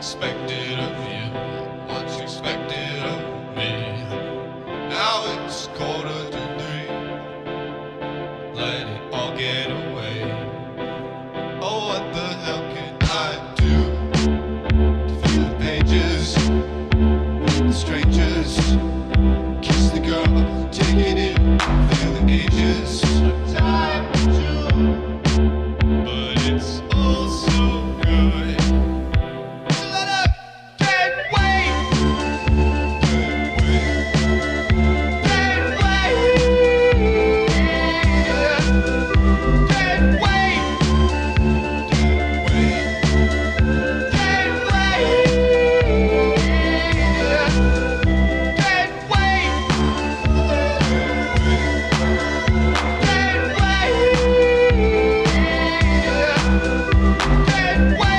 expected of you, what's expected of me. Now it's 2:45. Let it all get away. Oh, what the hell can I do to fill the pages with the strangers? Kiss the girl, take it in, fill the ages. Time to, but it's all so good. So let up, can't wait, can't wait, can't wait, can't wait, can't wait, can't wait. Can't wait.